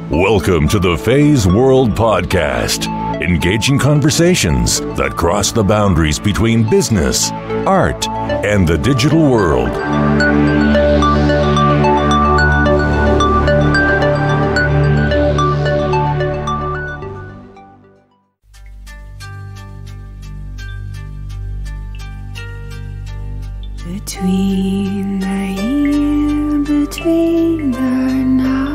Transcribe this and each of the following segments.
Welcome to the Feisworld podcast, engaging conversations that cross the boundaries between business, art, and the digital world. Between the here, between the now,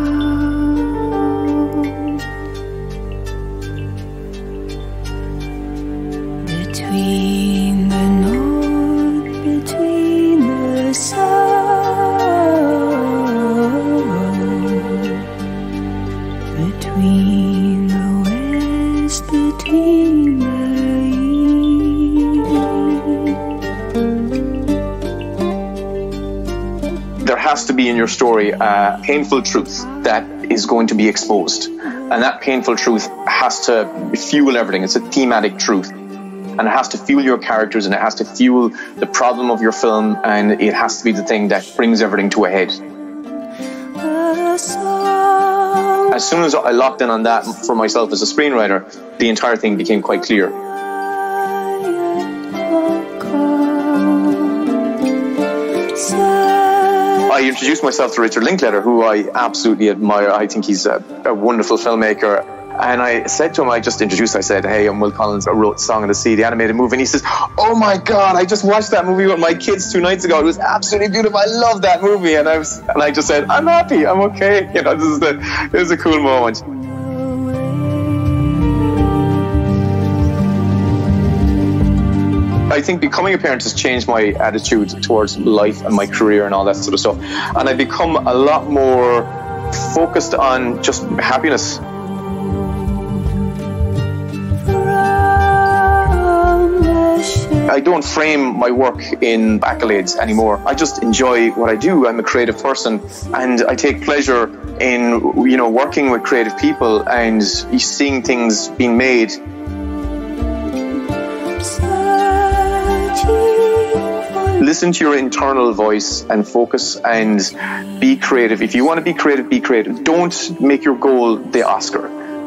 between the north, between the south, between the west, between the east. There has to be in your story a painful truth that is going to be exposed. And that painful truth has to fuel everything. It's a thematic truth. And it has to fuel your characters, and it has to fuel the problem of your film, and it has to be the thing that brings everything to a head. As soon as I locked in on that for myself as a screenwriter, the entire thing became quite clear. I introduced myself to Richard Linklater, who I absolutely admire. I think he's a wonderful filmmaker. And I said to him, I said, hey, I'm Will Collins. I wrote Song of the Sea, the animated movie. And he says, oh my God, I just watched that movie with my kids 2 nights ago. It was absolutely beautiful. I love that movie. And I just said, I'm happy. I'm okay. You know, this is a cool moment. I think becoming a parent has changed my attitude towards life and my career and all that sort of stuff. And I've become a lot more focused on just happiness. I don't frame my work in accolades anymore. I just enjoy what I do. I'm a creative person, and I take pleasure in, working with creative people and seeing things being made. Listen to your internal voice and focus and be creative. If you want to be creative, be creative. Don't make your goal the Oscar.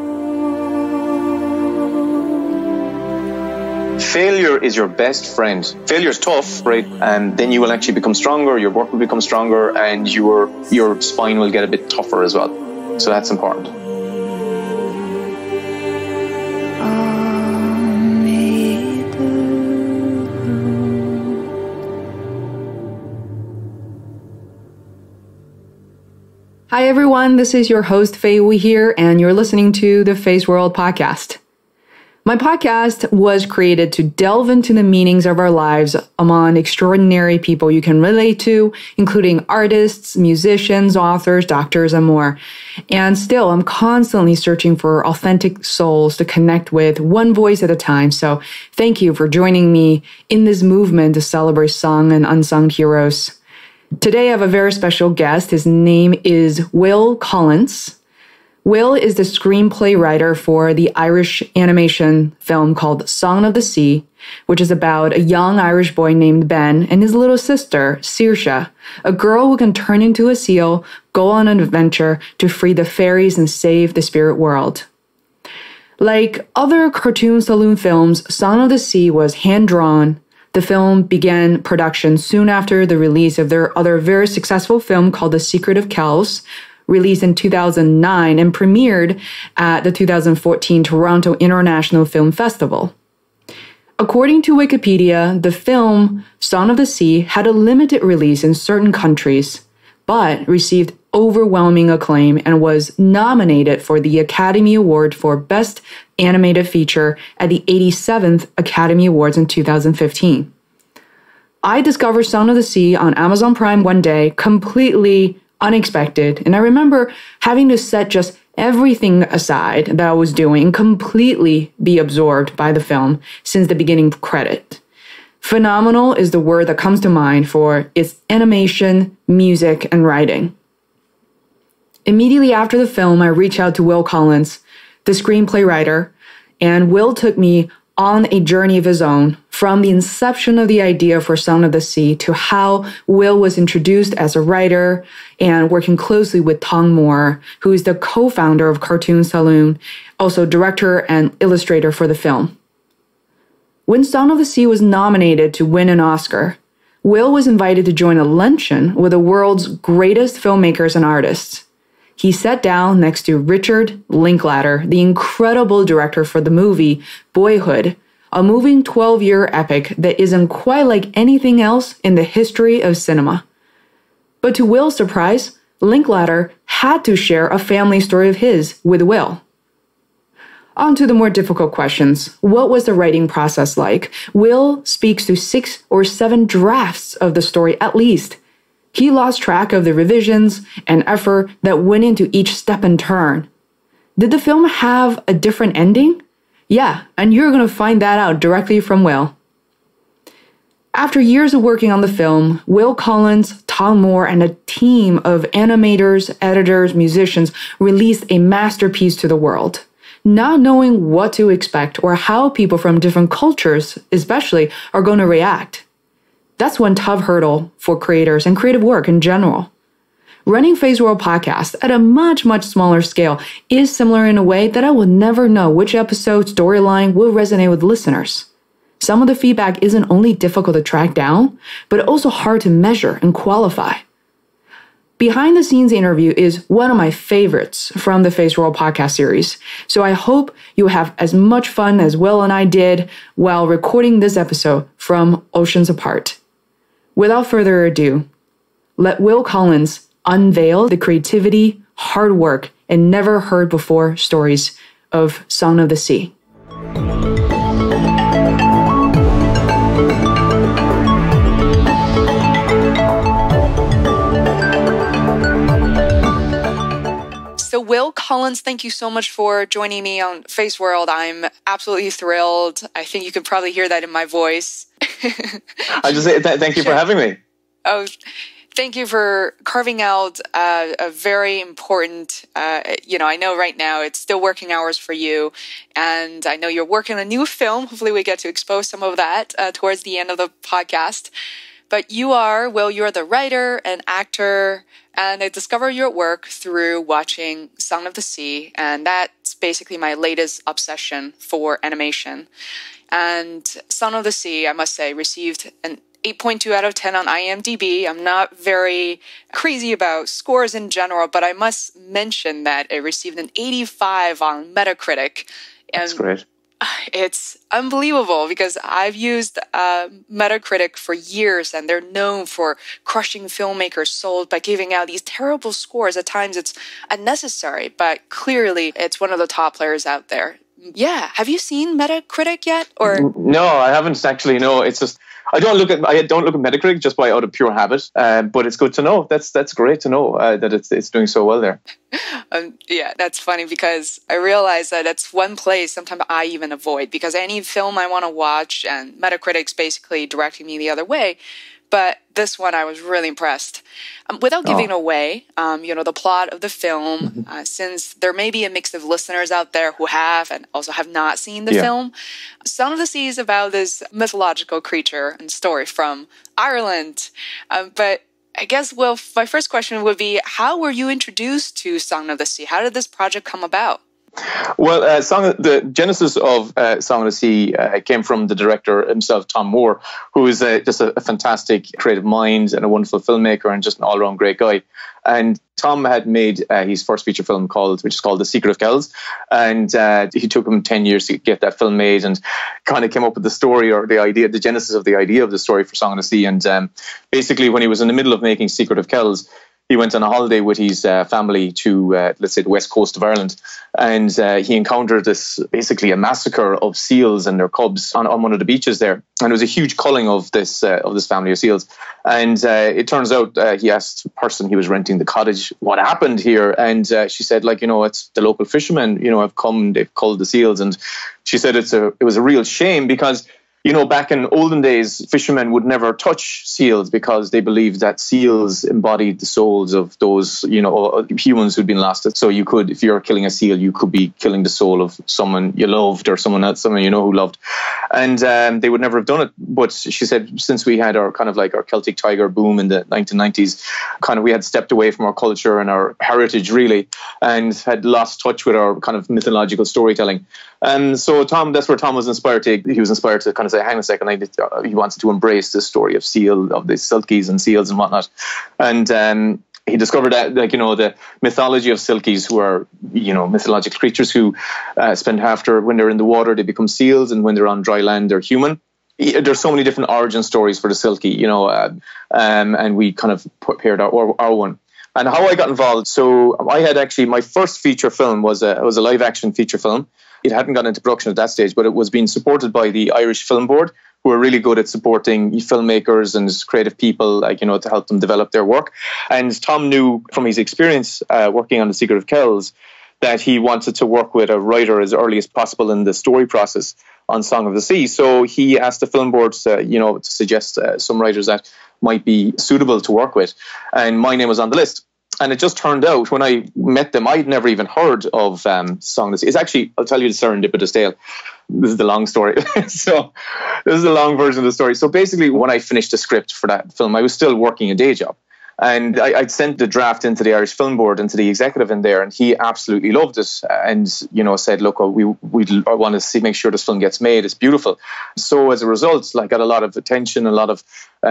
Failure is your best friend. Failure is tough, right? And then you will actually become stronger, your work will become stronger, and your spine will get a bit tougher as well. So that's important. Hi everyone, this is your host Faye Wee here, and you're listening to the Feisworld podcast. My podcast was created to delve into the meanings of our lives among extraordinary people you can relate to, including artists, musicians, authors, doctors, and more. And still, I'm constantly searching for authentic souls to connect with, one voice at a time. So thank you for joining me in this movement to celebrate sung and unsung heroes. Today I have a very special guest. His name is Will Collins. Will is the screenplay writer for the Irish animation film called Song of the Sea, which is about a young Irish boy named Ben and his little sister, Saoirse, a girl who can turn into a seal, go on an adventure to free the faeries and save the spirit world. Like other Cartoon Saloon films, Song of the Sea was hand-drawn. The film began production soon after the release of their other very successful film called The Secret of Kells, released in 2009 and premiered at the 2014 Toronto International Film Festival. According to Wikipedia, the film Song of the Sea had a limited release in certain countries, but received overwhelming acclaim and was nominated for the Academy Award for Best Animated Feature at the 87th Academy Awards in 2015. I discovered Song of the Sea on Amazon Prime one day, completely unexpected, and I remember having to set just everything aside that I was doing, completely be absorbed by the film since the beginning credit. Phenomenal is the word that comes to mind for its animation, music, and writing. Immediately after the film, I reached out to Will Collins, the screenplay writer, and Will took me on a journey of his own from the inception of the idea for Sound of the Sea to how Will was introduced as a writer and working closely with Tomme Moore, who is the co-founder of Cartoon Saloon, also director and illustrator for the film. When Sound of the Sea was nominated to win an Oscar, Will was invited to join a luncheon with the world's greatest filmmakers and artists. He sat down next to Richard Linklater, the incredible director for the movie Boyhood, a moving 12-year epic that isn't quite like anything else in the history of cinema. But to Will's surprise, Linklater had to share a family story of his with Will. On to the more difficult questions. What was the writing process like? Will speaks to 6 or 7 drafts of the story at least. He lost track of the revisions and effort that went into each step and turn. Did the film have a different ending? Yeah, and you're going to find that out directly from Will. After years of working on the film, Will Collins, Tomme Moore, and a team of animators, editors, musicians released a masterpiece to the world. Not knowing what to expect or how people from different cultures, especially, are going to react. That's one tough hurdle for creators and creative work in general. Running Feisworld podcast at a much, much smaller scale is similar in a way that I will never know which episode storyline will resonate with listeners. Some of the feedback isn't only difficult to track down, but also hard to measure and qualify. Behind the scenes interview is one of my favorites from the Feisworld podcast series, so I hope you have as much fun as Will and I did while recording this episode from oceans apart. Without further ado, let Will Collins unveil the creativity, hard work, and never heard before stories of Sound of the Sea. So Will Collins, thank you so much for joining me on Feisworld. I'm absolutely thrilled. I think you can probably hear that in my voice. I just say thank you for having me. Oh, thank you for carving out a very important, I know right now it's still working hours for you, and I know you're working on a new film. Hopefully we get to expose some of that towards the end of the podcast. But you're the writer and actor, and I discovered your work through watching Sound of the Sea, and that's basically my latest obsession for animation. And Sound of the Sea, I must say, received an 8.2 out of 10 on IMDb. I'm not very crazy about scores in general, but I must mention that it received an 85 on Metacritic. And that's great. It's unbelievable because I've used Metacritic for years, and they're known for crushing filmmakers' souls by giving out these terrible scores. At times it's unnecessary, but clearly it's one of the top players out there. Yeah. Have you seen Metacritic yet? Or no, I haven't actually. No, it's just I don't look at Metacritic just out of pure habit. But it's good to know. That's great to know that it's doing so well there. Yeah, that's funny because I realize that that's one place sometimes I even avoid because any film I want to watch and Metacritic's basically directing me the other way. But this one, I was really impressed. Without giving away, the plot of the film, since there may be a mix of listeners out there who have and also have not seen the film, Sound of the Sea is about this mythological creature and story from Ireland. But I guess, my first question would be, how were you introduced to Sound of the Sea? How did this project come about? Well, the genesis of Song of the Sea came from the director himself, Tomme Moore, who is just a fantastic creative mind and a wonderful filmmaker and just an all-around great guy. And Tom had made his first feature film which is called The Secret of Kells. And he took him 10 years to get that film made and kind of came up with the story or the idea, the genesis of the idea of the story for Song of the Sea. And basically, when he was in the middle of making Secret of Kells, he went on a holiday with his family to, let's say, the west coast of Ireland. And he encountered basically a massacre of seals and their cubs on one of the beaches there. And there was a huge culling of this family of seals. And it turns out he asked the person he was renting the cottage what happened here. And she said, it's the local fishermen, have come, they've culled the seals. And she said it was a real shame because back in olden days, fishermen would never touch seals because they believed that seals embodied the souls of those, humans who'd been lost. So you could, if you're killing a seal, you could be killing the soul of someone you loved or someone else, someone who loved. And they would never have done it. But she said, since we had our kind of like our Celtic tiger boom in the 1990s, kind of we had stepped away from our culture and our heritage really, and had lost touch with our kind of mythological storytelling. And so that's where Tom was inspired to. He was inspired to kind of say, hang on a second, he wanted to embrace this story of the silkies and seals and whatnot. And he discovered that, the mythology of silkies, who are, mythological creatures who spend when they're in the water, they become seals, and when they're on dry land, they're human. There's so many different origin stories for the silky, and we kind of prepared our one. And how I got involved, so I had actually, my first feature film was a live action feature film. It hadn't gone into production at that stage, but it was being supported by the Irish Film Board, who are really good at supporting filmmakers and creative people, to help them develop their work. And Tom knew from his experience working on The Secret of Kells that he wanted to work with a writer as early as possible in the story process on Song of the Sea. So he asked the film board to suggest some writers that might be suitable to work with. And my name was on the list. And it just turned out, when I met them, I'd never even heard of Song of the Sea. It's actually, I'll tell you the serendipitous tale. This is the long story. So this is the long version of the story. So basically, when I finished the script for that film, I was still working a day job. And I'd sent the draft into the Irish Film Board, into the executive in there, and he absolutely loved it. And, said, look, I want to make sure this film gets made. It's beautiful. So as a result, I got a lot of attention, a lot of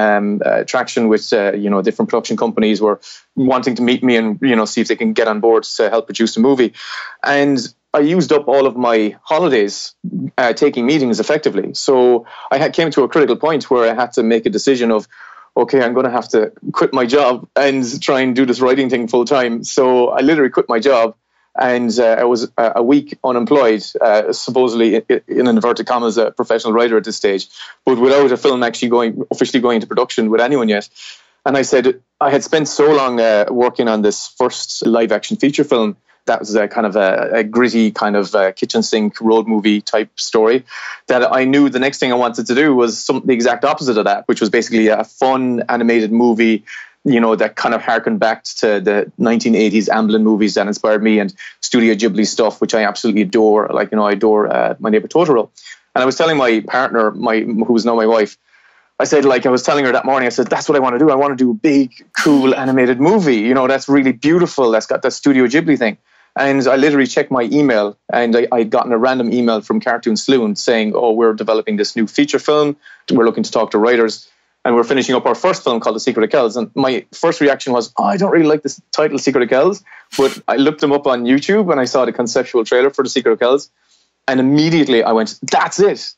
traction with, different production companies were wanting to meet me and, see if they can get on board to help produce the movie. And I used up all of my holidays taking meetings effectively. So I came to a critical point where I had to make a decision of, okay, I'm going to have to quit my job and try and do this writing thing full time. So I literally quit my job, and I was a week unemployed, supposedly in inverted commas, a professional writer at this stage, but without a film actually officially going into production with anyone yet. And I said, I had spent so long working on this first live action feature film. That was a kind of a gritty kind of kitchen sink road movie type story, that I knew the next thing I wanted to do was the exact opposite of that, which was basically a fun animated movie, that kind of harkened back to the 1980s Amblin movies that inspired me, and Studio Ghibli stuff, which I absolutely adore. I adore My Neighbor Totoro. And I was telling my partner, who was now my wife, I said, I was telling her that morning, I said, that's what I want to do. I want to do a big, cool animated movie, that's really beautiful. That's got that Studio Ghibli thing. And I literally checked my email, and I'd gotten a random email from Cartoon Saloon saying, oh, we're developing this new feature film. We're looking to talk to writers, and we're finishing up our first film called The Secret of Kells. And my first reaction was, I don't really like this title, Secret of Kells. But I looked them up on YouTube, and I saw the conceptual trailer for The Secret of Kells. And immediately I went, that's it.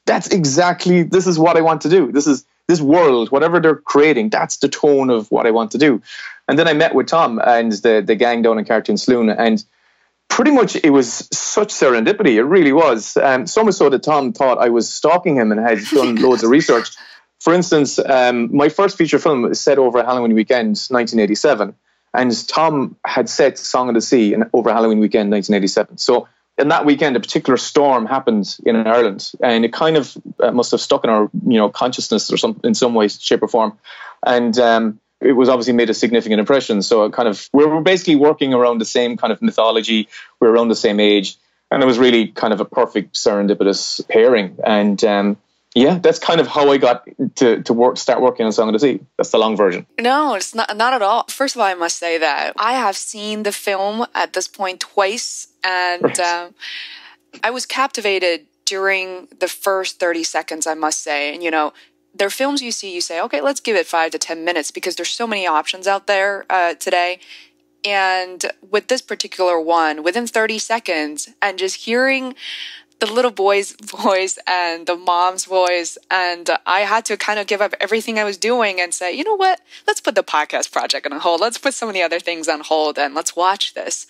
This is what I want to do. This world, whatever they're creating, that's the tone of what I want to do. And then I met with Tom and the gang down in Cartoon Saloon, and pretty much it was such serendipity. It really was. So much so that Tom thought I was stalking him and had done loads of research. For instance, my first feature film was set over Halloween weekend, 1987. And Tom had set Song of the Sea over Halloween weekend, 1987. So in that weekend, a particular storm happened in Ireland. And it kind of must have stuck in our consciousness or in some way, shape or form. And it was obviously made a significant impression. So it we're basically working around the same kind of mythology. We're around the same age. And it was really kind of a perfect serendipitous pairing. And that's kind of how I got to start working on Song of the Sea. That's the long version. No, it's not at all. First of all, I must say that I have seen the film at this point twice. And right. I was captivated during the first 30 seconds, I must say. And, there are films you say, okay, let's give it 5 to 10 minutes because there's so many options out there today. And with this particular one, within 30 seconds, and just hearing the little boy's voice and the mom's voice, and I had to kind of give up everything I was doing and say, you know what, let's put the podcast project on hold. Let's put some of the other things on hold and let's watch this.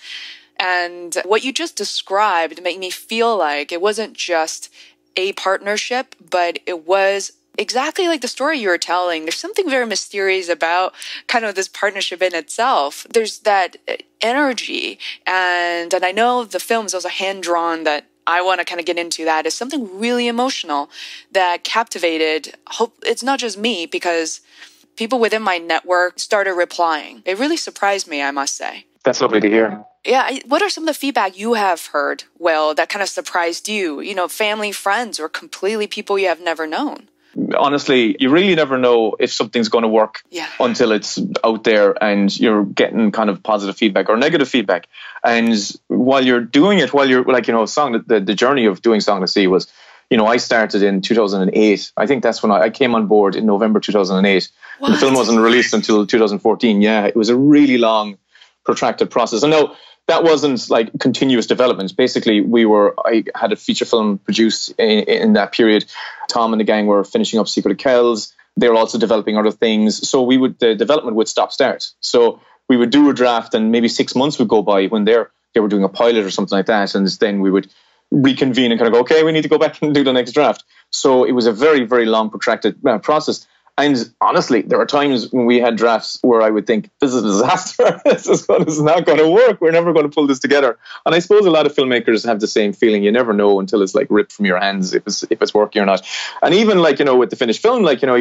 And what you just described made me feel like it wasn't just a partnership, but it was exactly like the story you were telling. There's something very mysterious about kind of this partnership in itself. There's that energy. And I know the film is also hand-drawn, that I want to kind of get into that, is something really emotional that captivated. It's not just me, because people within my network started replying. It really surprised me, I must say. That's lovely to hear. Yeah. What are some of the feedback you have heard, Will, that kind of surprised you? You know, family, friends, or completely people you have never known? Honestly, you really never know if something's going to work until it's out there and you're getting kind of positive feedback or negative feedback. And while you're doing it, while you're like, you know, the journey of doing Song of the Sea was, you know, I started in 2008. I think that's when I came on board in November 2008. What? The film wasn't released until 2014. Yeah, it was a really long, protracted process. And no, that wasn't like continuous development. Basically, I had a feature film produced in that period. Tom and the gang were finishing up Secret of Kells. They were also developing other things. So the development would stop-start. So we would do a draft, and maybe 6 months would go by when they were doing a pilot or something like that. And then we would reconvene and kind of go, okay, we need to go back and do the next draft. So it was a very, very long, protracted process. And honestly, there are times when we had drafts where I would think, this is a disaster. This is not going to work. We're never going to pull this together. And I suppose a lot of filmmakers have the same feeling. You never know until it's like ripped from your hands if it's working or not. And even like, you know, with the finished film, like, you know,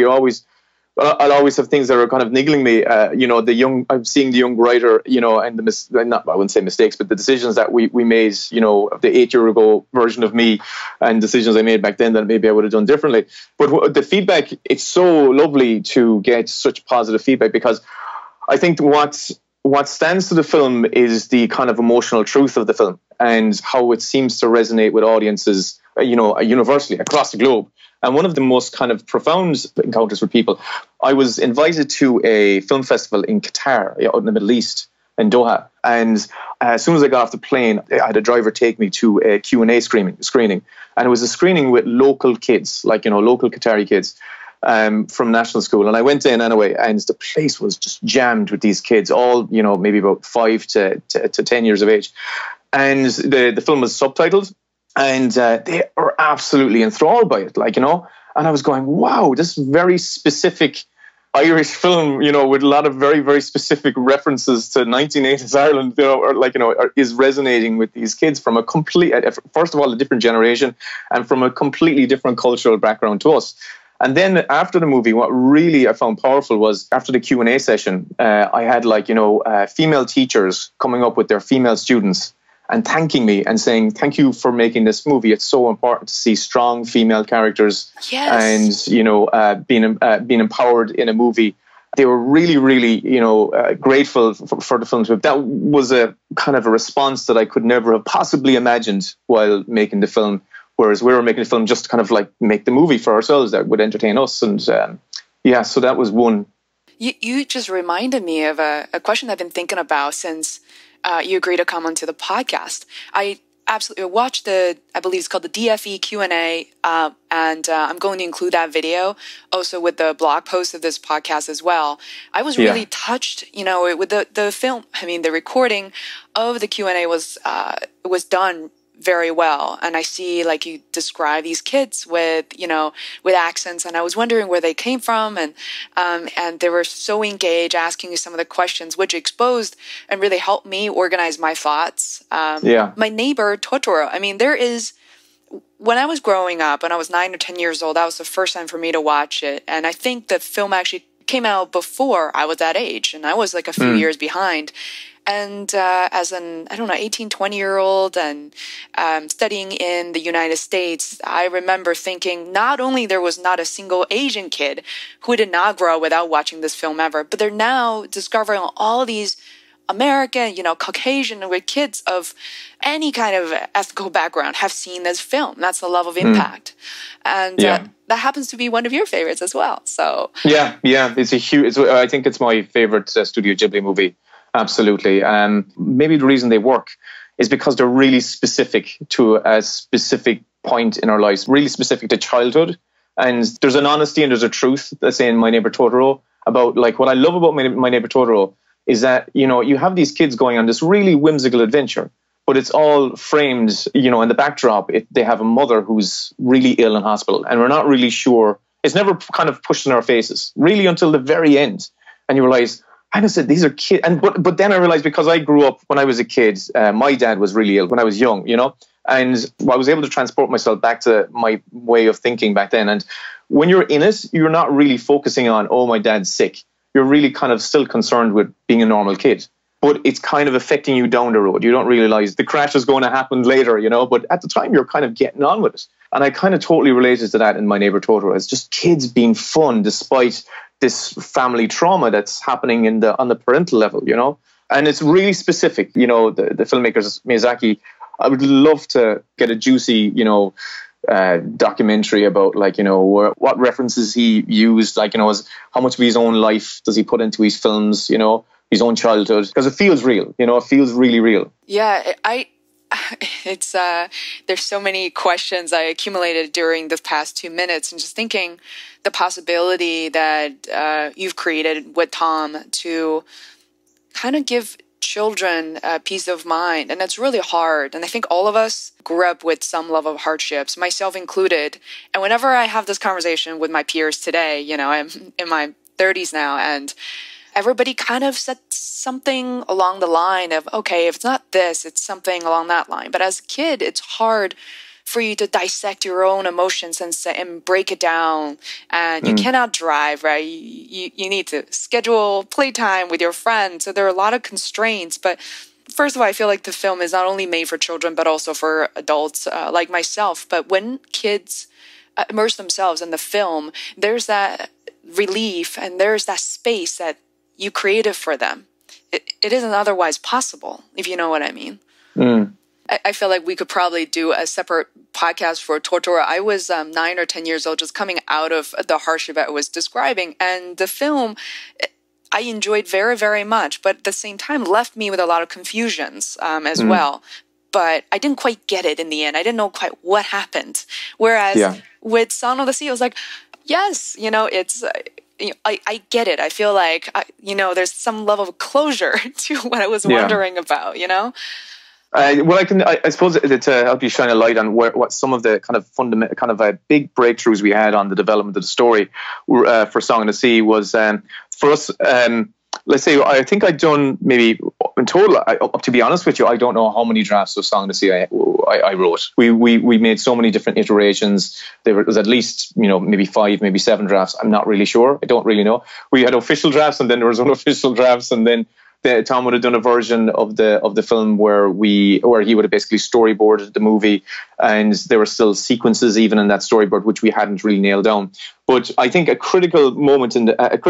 I'll always have things that are kind of niggling me. You know, I'm seeing the young writer, you know, and I wouldn't say mistakes, but the decisions that we made, you know, the 8-year ago version of me, and decisions I made back then that maybe I would have done differently. But the feedback, it's so lovely to get such positive feedback, because I think what stands to the film is the kind of emotional truth of the film and how it seems to resonate with audiences, you know, universally across the globe. And one of the most kind of profound encounters with people, I was invited to a film festival in Qatar, out in the Middle East, in Doha. And as soon as I got off the plane, I had a driver take me to a Q&A screening. And it was a screening with local kids, like, you know, local Qatari kids from national school. And I went in anyway, and the place was just jammed with these kids, all, you know, maybe about 5 to 10 years of age. And the film was subtitled. And they were absolutely enthralled by it, like, you know. And I was going, wow, this very specific Irish film, you know, with a lot of very, very specific references to 1980s Ireland, you know, or like, you know, is resonating with these kids from first of all, a different generation and from a completely different cultural background to us. And then after the movie, what really I found powerful was after the Q&A session, I had like, you know, female teachers coming up with their female students and thanking me and saying, thank you for making this movie. It's so important to see strong female characters and, you know, being empowered in a movie. They were really, really, you know, grateful for the film. That was a kind of a response that I could never have possibly imagined while making the film. Whereas we were making the film just to kind of like make the movie for ourselves that would entertain us. And so that was one. You just reminded me of a question I've been thinking about since you agreed to come onto the podcast. I absolutely watched I believe it's called the DFE Q&A, and I'm going to include that video also with the blog post of this podcast as well. I was really touched, you know, with the film. I mean, the recording of the Q&A was done very well. And I see, like, you describe these kids with accents, and I was wondering where they came from, and they were so engaged asking you some of the questions, which exposed and really helped me organize my thoughts. My neighbor Totoro, I mean, when I was growing up, when I was 9 or 10 years old, that was the first time for me to watch it. And I think the film actually came out before I was that age, and I was like a few years behind. And as an, 18, 20-year-old and studying in the United States, I remember thinking not only there was not a single Asian kid who did not grow up without watching this film ever, but they're now discovering all these American, Caucasian kids of any kind of ethnical background have seen this film. That's the level of impact. And that happens to be one of your favorites as well. So it's a huge, I think it's my favorite Studio Ghibli movie. Absolutely. Maybe the reason they work is because they're really specific to a specific point in our lives, really specific to childhood. And there's an honesty and there's a truth that's in My Neighbor Totoro about, like, what I love about My Neighbor Totoro is that, you have these kids going on this really whimsical adventure, but it's all framed, in the backdrop. They have a mother who's really ill in hospital, and we're not really sure. It's never kind of pushed in our faces, really, until the very end. And you realize, I just said, these are kids. But then I realized, because I grew up when I was a kid, my dad was really ill when I was young, you know, and I was able to transport myself back to my way of thinking back then. And when you're in it, you're not really focusing on, oh, my dad's sick. You're really kind of still concerned with being a normal kid. But it's kind of affecting you down the road. You don't realize the crash is going to happen later, you know, but at the time you're kind of getting on with it. And I kind of totally related to that in My Neighbor Totoro. It's just kids being fun despite this family trauma that's happening on the parental level, you know. And it's really specific, you know, the filmmakers, Miyazaki. I would love to get a juicy, you know, documentary about, like, you know, what references he used, like, you know, how much of his own life does he put into his films, you know, his own childhood, because it feels real, you know, it feels really real. Yeah, it's there's so many questions I accumulated during the past 2 minutes, and just thinking the possibility that you've created with Tom to kind of give children peace of mind. And that's really hard. And I think all of us grew up with some level of hardships, myself included. And whenever I have this conversation with my peers today, you know, I'm in my 30s now, and everybody kind of said something along the line of, okay, if it's not this, it's something along that line. But as a kid, it's hard for you to dissect your own emotions and break it down. And you cannot drive, right? You need to schedule playtime with your friends. So there are a lot of constraints. But first of all, I feel like the film is not only made for children, but also for adults like myself. But when kids immerse themselves in the film, there's that relief and there's that space that you created for them. It isn't otherwise possible, if you know what I mean. I feel like we could probably do a separate podcast for Totoro. I was 9 or 10 years old, just coming out of the hardship I was describing. And the film, I enjoyed very, very much, but at the same time left me with a lot of confusions as well. But I didn't quite get it in the end. I didn't know quite what happened. Whereas with Sound of the Sea, I was like, yes, you know, it's... I get it. I feel like, you know, there's some level of closure to what I was wondering about, you know? Well, I suppose to help you shine a light on what some of the kind of fundamental, kind of big breakthroughs we had on the development of the story for Song of the Sea was, for us, let's say, I think I'd done maybe in total, to be honest with you, I don't know how many drafts of Song of the Sea I wrote. We made so many different iterations. There was at least, you know, maybe 5, maybe 7 drafts. I'm not really sure. I don't really know. We had official drafts, and then there was unofficial drafts, and then Tom would have done a version of the film where he would have basically storyboarded the movie, and there were still sequences even in that storyboard which we hadn't really nailed down. But I think a critical point in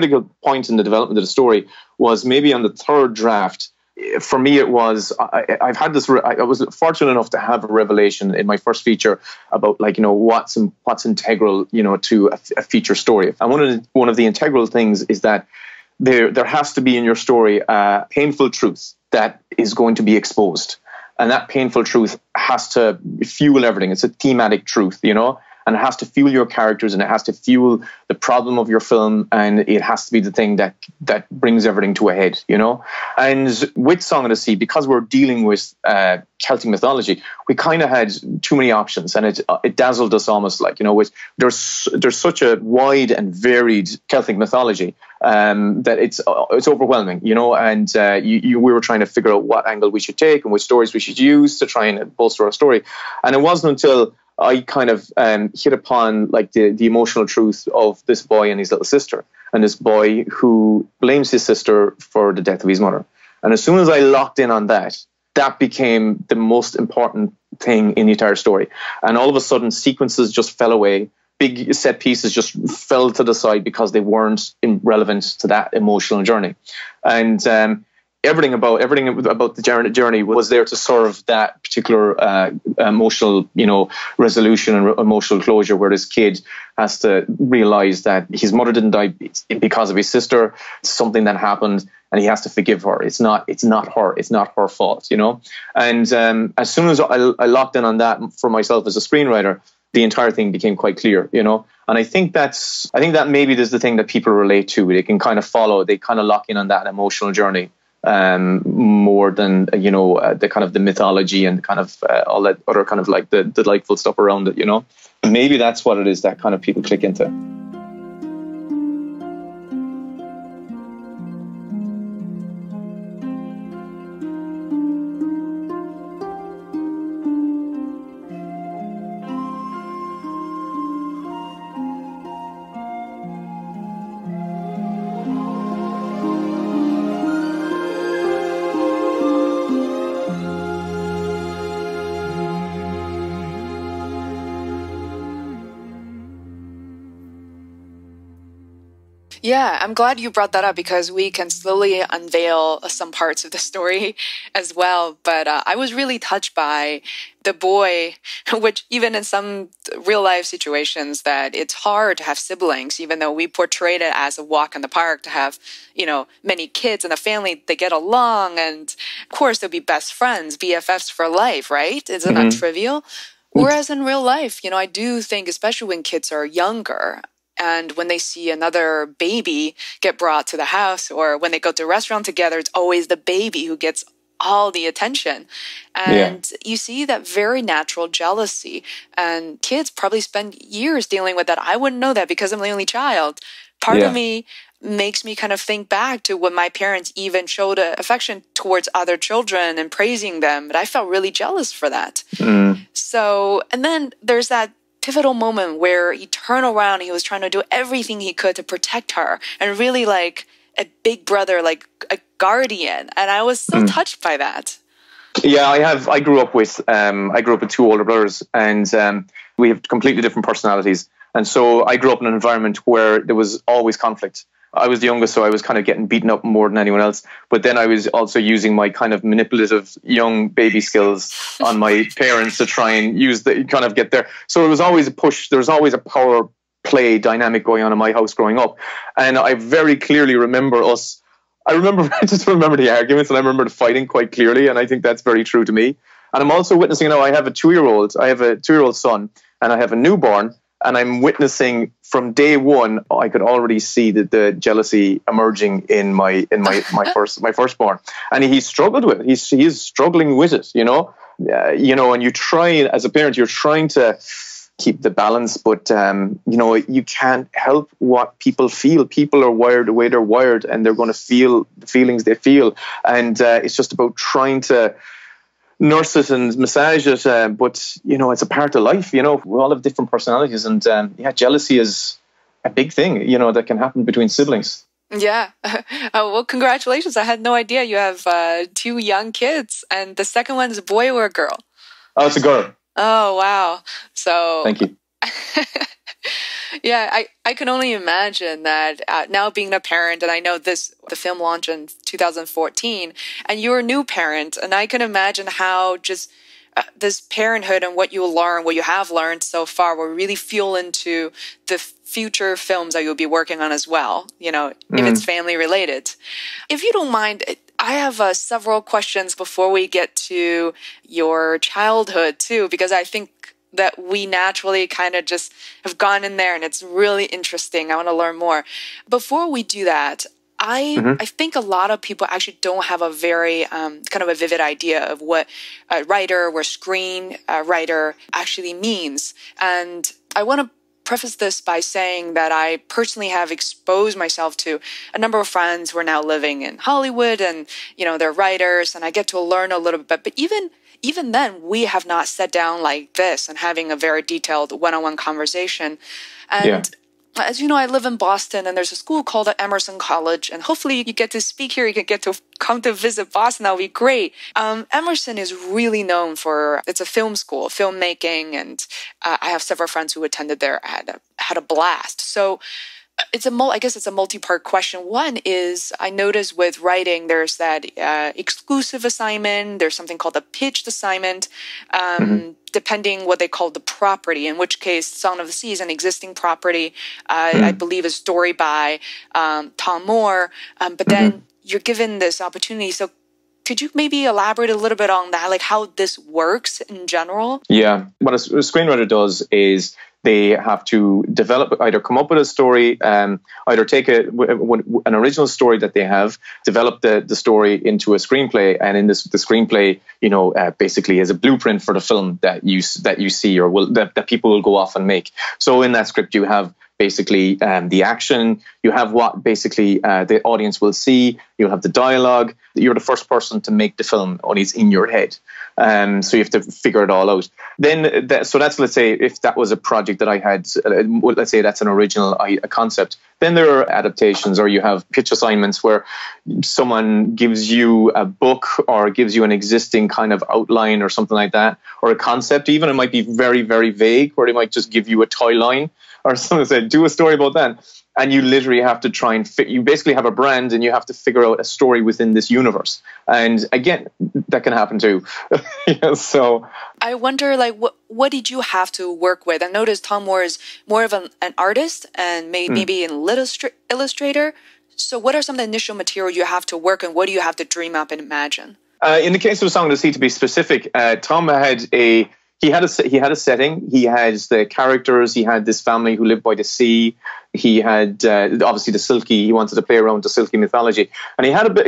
the development of the story was maybe on the 3rd draft. For me, it was I've had this. I was fortunate enough to have a revelation in my first feature about, like, you know, what's integral, you know, to a feature story. And one of the integral things is that there has to be in your story a painful truth that is going to be exposed. And that painful truth has to fuel everything. It's a thematic truth, you know, and it has to fuel your characters, and it has to fuel the problem of your film, and it has to be the thing that brings everything to a head, you know. And with Song of the Sea, because we're dealing with Celtic mythology, we kind of had too many options, and it dazzled us almost, like, you know, there's such a wide and varied Celtic mythology that it's overwhelming, you know. And we were trying to figure out what angle we should take and which stories we should use to try and bolster our story. And it wasn't until I kind of hit upon, like, the emotional truth of this boy and his little sister, and this boy who blames his sister for the death of his mother. And as soon as I locked in on that became the most important thing in the entire story. And all of a sudden, sequences just fell away. Big set pieces just fell to the side because they weren't relevant to that emotional journey. And everything about the journey was there to serve that particular emotional, you know, resolution and emotional closure, where this kid has to realize that his mother didn't die because of his sister. It's something that happened, and he has to forgive her. It's not her fault, you know. And as soon as I locked in on that for myself as a screenwriter, the entire thing became quite clear, you know. And I think that maybe there's the thing that people relate to. They can kind of follow. They kind of lock in on that emotional journey. More than, you know, the kind of the mythology and kind of all that other kind of, like, the delightful stuff around it, you know. Maybe that's what it is that kind of people click into. Yeah, I'm glad you brought that up because we can slowly unveil some parts of the story as well. But I was really touched by the boy, which even in some real life situations that it's hard to have siblings, even though we portrayed it as a walk in the park to have, many kids in a family, they get along. And of course, they'll be best friends, BFFs for life, right? Isn't that trivial? Whereas in real life, I do think, especially when kids are younger, and when they see another baby get brought to the house or when they go to a restaurant together, it's always the baby who gets all the attention. And you see that very natural jealousy. And kids probably spend years dealing with that. I wouldn't know that because I'm the only child. Part of me makes me kind of think back to when my parents even showed affection towards other children and praising them. But I felt really jealous for that. So, and then there's that pivotal moment where he turned around, he was trying to do everything he could to protect her and really like a big brother, like a guardian. And I was so touched by that. Yeah, I grew up with two older brothers, and we have completely different personalities. And so I grew up in an environment where there was always conflict. I was the youngest, so I was kind of getting beaten up more than anyone else. But then I was also using my kind of manipulative young baby skills on my parents to try and get there. So it was always a push. There was always a power play dynamic going on in my house growing up. And I very clearly remember I just remember the arguments, and I remember the fighting quite clearly. And I think that's very true to me. And I'm also witnessing now, I have a 2-year-old son, and I have a newborn. And I'm witnessing from day one, I could already see the jealousy emerging in my firstborn, and he struggled with it. He is struggling with it, and you try as a parent, you're trying to keep the balance, but you can't help what people feel. People are wired the way they're wired, and they're going to feel the feelings they feel, and it's just about trying to nurse it and massage it, but it's a part of life. We all have different personalities, and jealousy is a big thing that can happen between siblings. Yeah. Well, congratulations. I had no idea you have 2 young kids, and the second one is a boy or a girl? Oh, it's a girl. Oh, wow. So thank you. Yeah, I can only imagine that now being a parent, and I know the film launched in 2014, and you're a new parent, and I can imagine how just this parenthood and what you have learned so far will really fuel into the future films that you'll be working on as well, if it's family related. If you don't mind, I have several questions before we get to your childhood too, because I think that we naturally kind of just have gone in there and it's really interesting. I want to learn more. Before we do that, I think a lot of people actually don't have a very kind of a vivid idea of what a writer or screenwriter actually means. And I want to preface this by saying that I personally have exposed myself to a number of friends who are now living in Hollywood, and they're writers, and I get to learn a little bit. But even then, we have not sat down like this and having a very detailed one-on-one conversation. And as you know, I live in Boston, and there's a school called Emerson College, and hopefully you get to speak here. You can get to come to visit Boston. That would be great. Emerson is really known for, it's a film school, filmmaking, and I have several friends who attended there, had a blast. So I guess it's a multi-part question. One is, I noticed with writing, there's that exclusive assignment. There's something called a pitched assignment, depending what they call the property, in which case Song of the Sea is an existing property. I believe a story by Tomme Moore. But then you're given this opportunity. So could you maybe elaborate a little bit on that, like how this works in general? Yeah. What a screenwriter does is they have to either come up with a story, either take an original story that they have, develop the story into a screenplay, and in the screenplay, basically is a blueprint for the film that you see or that people will go off and make. So in that script, you have basically the action, you have what basically the audience will see, you'll have the dialogue. You're the first person to make the film, only it's in your head. So you have to figure it all out. Then, so that's, let's say, if that was a project that I had, let's say that's an original a concept. Then there are adaptations, or you have pitch assignments where someone gives you a book or gives you an existing kind of outline or something like that, or a concept even. It might be very, very vague, where they might just give you a toy line or something, say, do a story about that. and you literally have to try and you basically have a brand and you have to figure out a story within this universe. And again, that can happen too. So I wonder, like, what did you have to work with? I noticed Tomme Moore is more of an artist and maybe an illustrator. So what are some of the initial material you have to work on? What do you have to dream up and imagine? In the case of Song of the Sea, to be specific, Tom had a setting. He had the characters. He had this family who lived by the sea. He had obviously the Silky. He wanted to play around the Silky mythology, and he had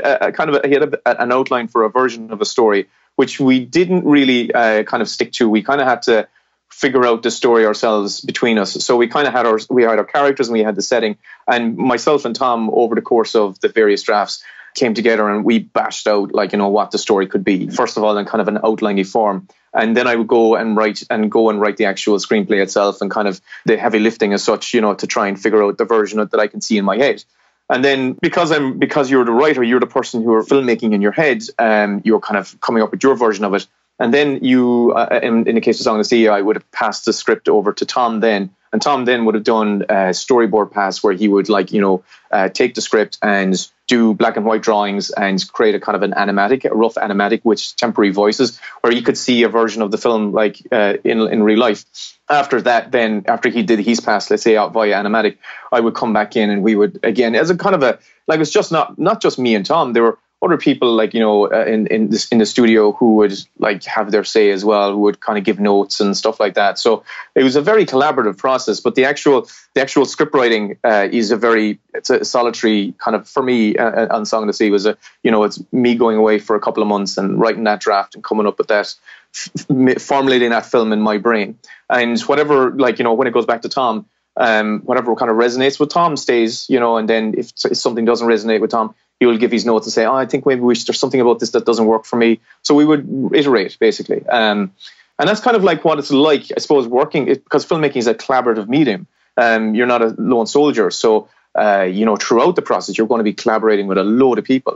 an outline for a version of a story which we didn't really kind of stick to. We kind of had to figure out the story ourselves between us. So we kind of had our characters and we had the setting. And myself and Tom, over the course of the various drafts, came together and we bashed out what the story could be. First of all, in kind of an outliney form. And then I would go and write the actual screenplay itself and kind of the heavy lifting as such, to try and figure out the version that I can see in my head. And then because you're the writer, you're the person who are filmmaking in your head, you're kind of coming up with your version of it. And then you, in the case of Song of the Sea, I would have passed the script over to Tom then. And Tom then would have done a storyboard pass where he would take the script and do black and white drawings and create a kind of a rough animatic with temporary voices where you could see a version of the film in real life. After that, then after he did his pass, let's say out via animatic, I would come back in and we would again as a kind of it's just not just me and Tom. There were other people in the studio who would have their say as well, who would kind of give notes and stuff like that. So it was a very collaborative process. But the actual script writing is it's a solitary kind of, for me on Song of the Sea was it's me going away for a couple of months and writing that draft and coming up with that, formulating that film in my brain. And whatever when it goes back to Tom, whatever kind of resonates with Tom stays, and then if something doesn't resonate with Tom, he will give his notes and say, I think maybe there's something about this that doesn't work for me. So we would iterate, basically. And that's kind of like what it's like, I suppose, working, because filmmaking is a collaborative medium. You're not a lone soldier. So, throughout the process, you're going to be collaborating with a load of people.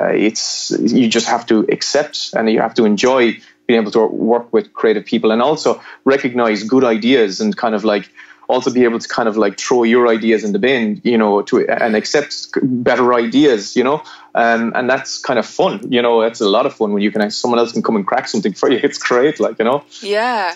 You just have to accept and you have to enjoy being able to work with creative people and also recognize good ideas and kind of also be able to kind of throw your ideas in the bin, and accept better ideas, and that's kind of fun, it's a lot of fun when you can someone else can come and crack something for you. It's great, Yeah.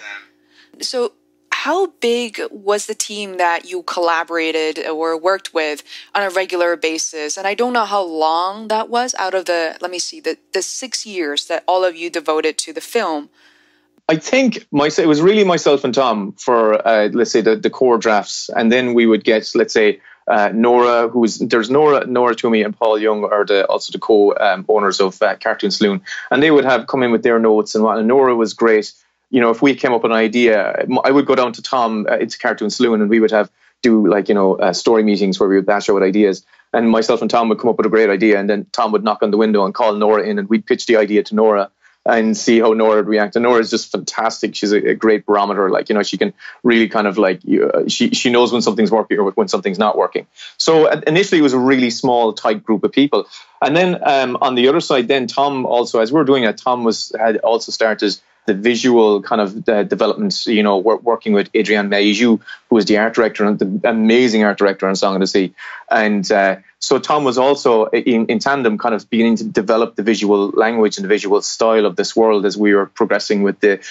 So how big was the team that you collaborated or worked with on a regular basis? And I don't know how long that was out of the 6 years that all of you devoted to the film. I think it was really myself and Tom for, let's say, the core drafts. And then we would get, let's say, Nora, there's Nora, Toomey and Paul Young are also the co-owners of Cartoon Saloon. And they would have come in with their notes and what. And Nora was great. If we came up with an idea, I would go down to Tom into Cartoon Saloon and we would do story meetings where we would bash out ideas. And myself and Tom would come up with a great idea. And then Tom would knock on the window and call Nora in and we'd pitch the idea to Nora and see how Nora would react. And Nora is just fantastic. She's a great barometer. She can really kind of she knows when something's working or when something's not working. So initially it was a really small, tight group of people. And then on the other side, then Tom also, as we were doing it, Tom had also started the visual kind of development, working with Adrienne Maiju, who was the art director and the amazing art director on Song of the Sea. And so Tom was also in tandem kind of beginning to develop the visual language and the visual style of this world as we were progressing with the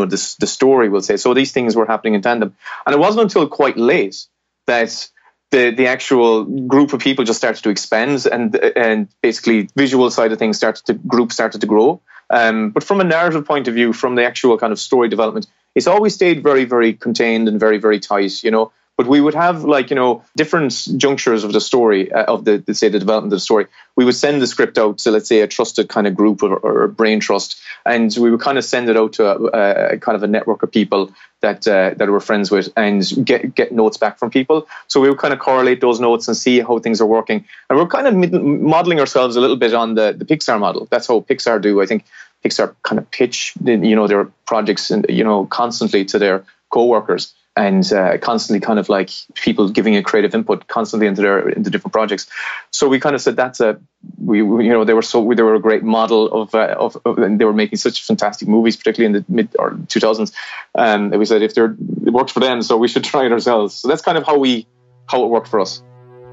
story, we'll say. So these things were happening in tandem. And it wasn't until quite late that the actual group of people just started to expand and basically visual side of things started to grow. But from a narrative point of view, from the actual kind of story development, it's always stayed very, very contained and very, very tight, But we would have different junctures of the story, of the development of the story. We would send the script out to, let's say, a trusted kind of group or a brain trust, and we would kind of send it out to a kind of a network of people that we're friends with and get notes back from people. So we would kind of correlate those notes and see how things are working. And we're kind of modeling ourselves a little bit on the Pixar model. That's how Pixar do. I think Pixar kind of pitch, their projects, constantly to their co-workers. And constantly kind of people giving a creative input constantly into different projects. So we kind of said they were a great model of and they were making such fantastic movies, particularly in the mid or 2000s. And we said it worked for them, so we should try it ourselves. So that's kind of how how it worked for us.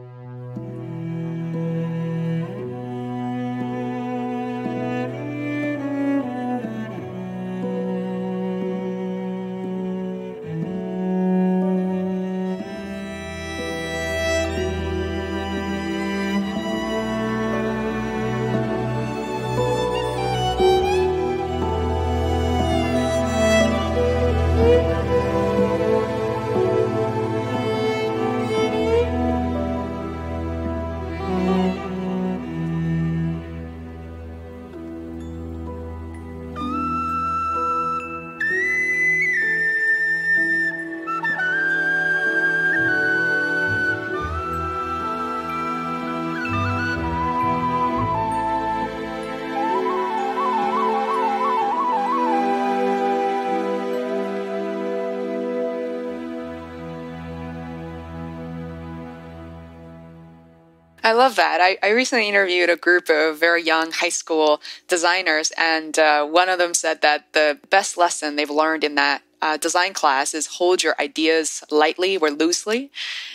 I love that. I recently interviewed a group of very young high school designers, and one of them said that the best lesson they've learned in that design class is hold your ideas lightly or loosely.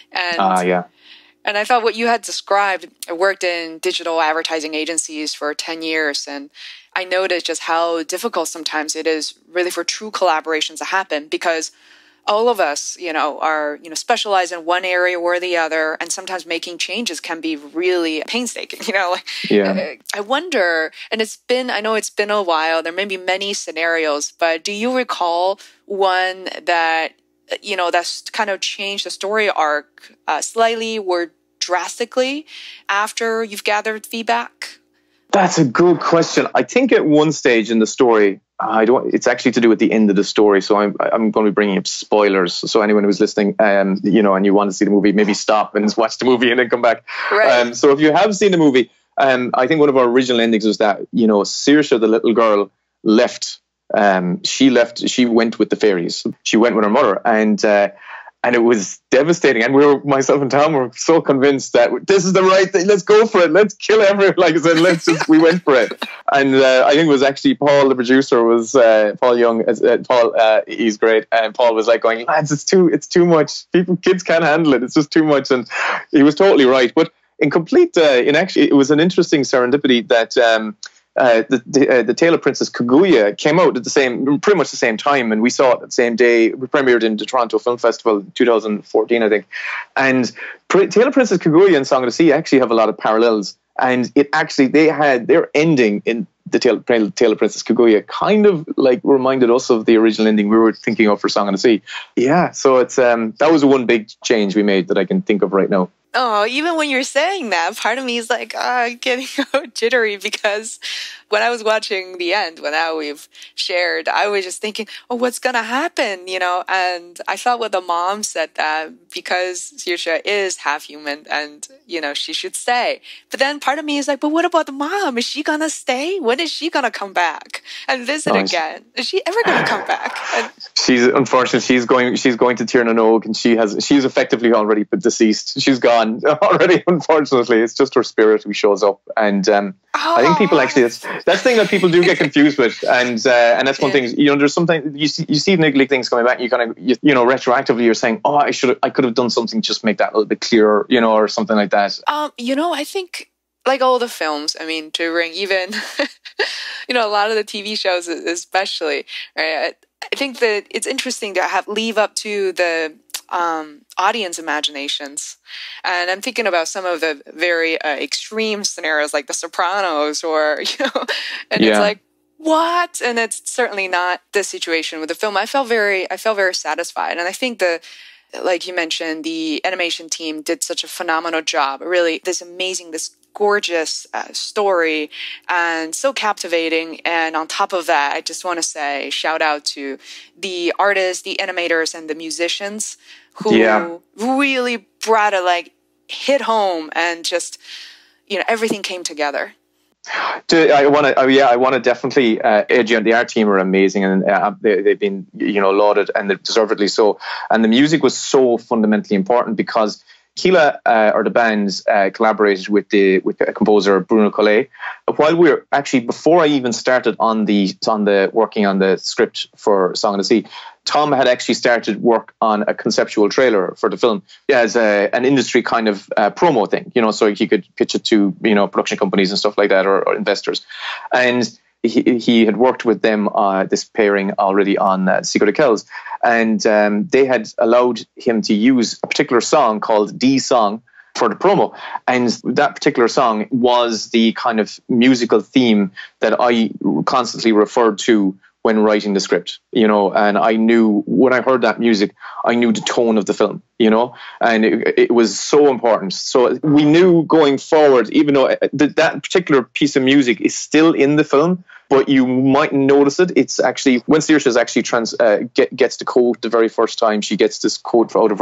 And Yeah. And I thought what you had described, I worked in digital advertising agencies for 10 years, and I noticed just how difficult sometimes it is really for true collaborations to happen, because all of us, are, specialized in one area or the other, and sometimes making changes can be really painstaking, Yeah. I wonder, and I know it's been a while, there may be many scenarios, but do you recall one that, that's kind of changed the story arc slightly or drastically after you've gathered feedback? That's a good question. I think at one stage in the story, it's actually to do with the end of the story. So I'm going to be bringing up spoilers. So anyone who's listening, and you want to see the movie, maybe stop and watch the movie and then come back. Right. So if you have seen the movie, I think one of our original endings was that, Saoirse, the little girl, left. She went with the faeries. She went with her mother, and it was devastating. And myself and Tom were so convinced that this is the right thing. Let's go for it. Let's kill everyone. Like I said, we went for it. And I think it was actually Paul, the producer, was Paul Young. Paul, he's great. And Paul was like going, lads, it's too much. Kids can't handle it. It's just too much. And he was totally right. But it was an interesting serendipity that the Tale of Princess Kaguya came out at pretty much the same time, and we saw it the same day. We premiered in the Toronto Film Festival 2014, I think. And Tale of Princess Kaguya and Song of the Sea actually have a lot of parallels. And their ending in the Tale of Princess Kaguya kind of like reminded us of the original ending we were thinking of for Song of the Sea. Yeah, so it's that was one big change we made that I can think of right now. Oh, even when you're saying that, part of me is like, getting jittery, because when I was watching the end, when now we've shared, I was just thinking, what's going to happen, And I thought what the mom said that because Saoirse is half human and, she should stay. But then part of me is like, but what about the mom? Is she going to stay? When is she going to come back and visit again? Is she ever going to come back? She's unfortunately, she's going to Tirnanog, and she's effectively already deceased. She's gone already, unfortunately. It's just her spirit who shows up, and I think people actually that's the thing that people do get confused with, and that's one thing. There's sometimes you see niggly things coming back, and you kind of retroactively you're saying, I could have done something just to make that a little bit clearer, or something like that. I think like all the films, I mean, to bring even a lot of the TV shows especially, right? I think that it's interesting to leave up to the audience imaginations. And I'm thinking about some of the very extreme scenarios like The Sopranos or, it's like, what? And it's certainly not the situation with the film. I felt very satisfied. And I think like you mentioned, the animation team did such a phenomenal job. Really, this gorgeous story and so captivating. And on top of that, I just want to say shout out to the artists, the animators, and the musicians who really brought it, hit home, and just, everything came together. I want to definitely edge on. The art team are amazing, and they've been lauded, and deservedly so. And the music was so fundamentally important because Keela, or the band, collaborated with the composer Bruno Collet. While we were actually, before I even started on the working on the script for Song of the Sea, Tom had actually started work on a conceptual trailer for the film as an industry kind of promo thing, so he could pitch it to production companies and stuff like that, or investors. And he had worked with them, this pairing already on Secret of Kells, and they had allowed him to use a particular song called D Song for the promo. And that particular song was the kind of musical theme that I constantly referred to when writing the script, and I knew when I heard that music, I knew the tone of the film, and it was so important. So we knew going forward, even though that particular piece of music is still in the film, but you might notice it. It's actually when Saoirse actually gets the coat the very first time. She gets this coat out of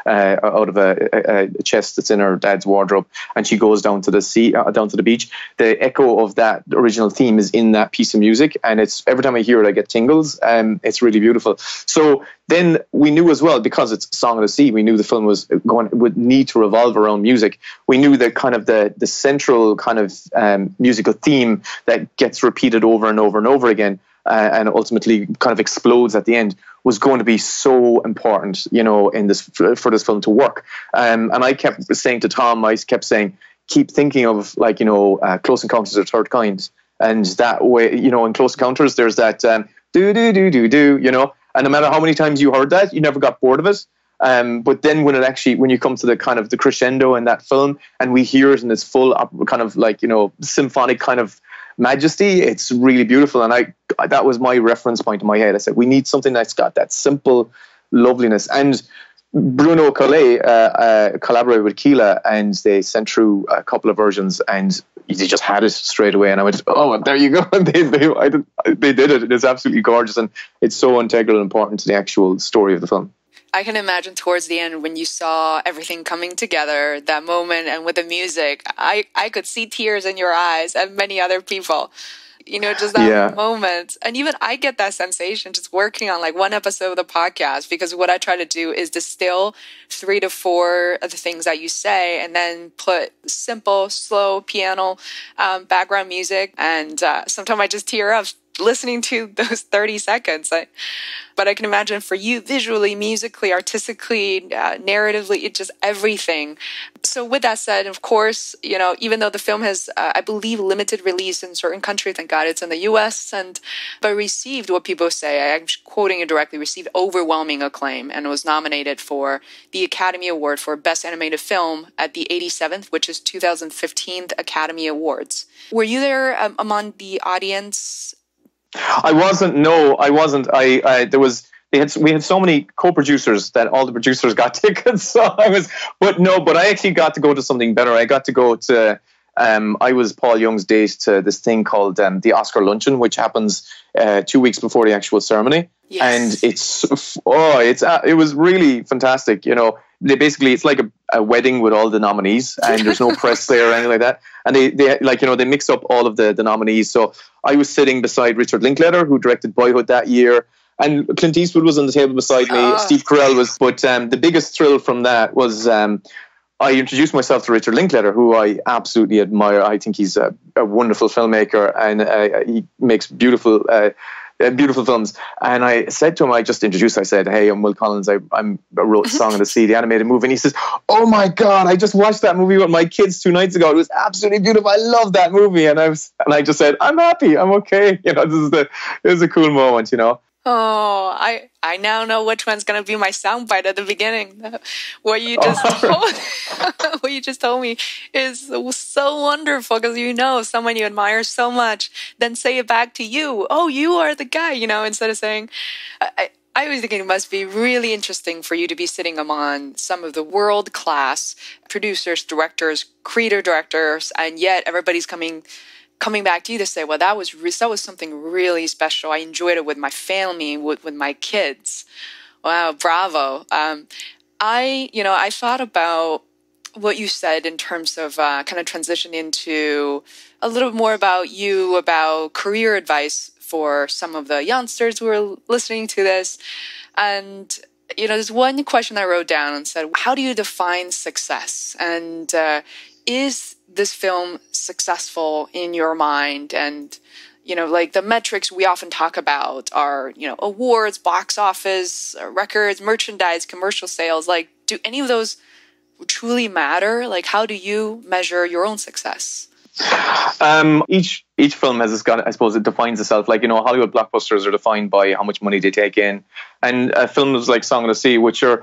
a chest that's in her dad's wardrobe, and she goes down to the sea, down to the beach. The echo of that original theme is in that piece of music, and it's every time I hear it, I get tingles. It's really beautiful. So then we knew as well, because it's Song of the Sea, we knew the film would need to revolve around music. We knew that kind of the central kind of musical theme that gets repeated over and over and over again, and ultimately kind of explodes at the end, was going to be so important, in this for this film to work. And I kept saying to Tom, keep thinking of Close Encounters of the Third Kind, and that way, in Close Encounters, there's that do do do do do, and no matter how many times you heard that, you never got bored of it. But then when you come to the kind of the crescendo in that film, and we hear it in its full kind of symphonic kind of majesty, it's really beautiful. And that was my reference point in my head. I said, we need something that's got that simple loveliness. And Bruno Collet collaborated with Keela, and they sent through a couple of versions, and they just had it straight away. And I went, oh, there you go. And they did it. It's absolutely gorgeous, and it's so integral and important to the actual story of the film. I can imagine towards the end when you saw everything coming together, that moment, and with the music, I could see tears in your eyes and many other people. Just that moment. And even I get that sensation just working on one episode of the podcast, because what I try to do is distill 3 to 4 of the things that you say, and then put simple, slow piano background music. And sometimes I just tear up listening to those 30 seconds. But I can imagine for you, visually, musically, artistically, narratively, it's just everything. So with that said, of course, even though the film has, I believe, limited release in certain countries, thank God it's in the US, but received, what people say, I'm quoting it directly, received overwhelming acclaim, and was nominated for the Academy Award for Best Animated Film at the 87th, which is 2015 Academy Awards. Were you there among the audience? I wasn't. No, I wasn't. We had so many co-producers that all the producers got tickets. So but I actually got to go to something better. I got to go to, I was Paul Young's date to this thing called the Oscar luncheon, which happens 2 weeks before the actual ceremony. Yes. And it was really fantastic. It's like a wedding with all the nominees, and there's no press there or anything like that. And they mix up all of the nominees. So I was sitting beside Richard Linklater, who directed Boyhood that year, and Clint Eastwood was on the table beside me. Steve Carell was. But the biggest thrill from that was I introduced myself to Richard Linklater, who I absolutely admire. I think he's a wonderful filmmaker, and he makes beautiful films. And I said to him, I said, hey, I'm Will Collins. I wrote Song of the Sea, the animated movie. And he says, oh my God, I just watched that movie with my kids 2 nights ago. It was absolutely beautiful. I love that movie. And I just said, I'm happy. I'm okay. It was a cool moment, Oh, I now know which one's going to be my soundbite at the beginning. What you just told me is so wonderful, because someone you admire so much, then say it back to you. Oh, you are the guy, instead of saying, I was thinking it must be really interesting for you to be sitting among some of the world-class producers, directors, creative directors, and yet everybody's coming back to you to say, well, that was something really special. I enjoyed it with my family, with my kids. Wow, bravo. I thought about what you said in terms of kind of transition into a little more about you, about career advice for some of the youngsters who are listening to this. And there's one question I wrote down and said, how do you define success? And is this film successful in your mind? And, like the metrics we often talk about are, awards, box office, records, merchandise, commercial sales. Like, do any of those truly matter? Like, how do you measure your own success? Each film has got, I suppose, it defines itself. Like, Hollywood blockbusters are defined by how much money they take in, and films like Song of the Sea, which are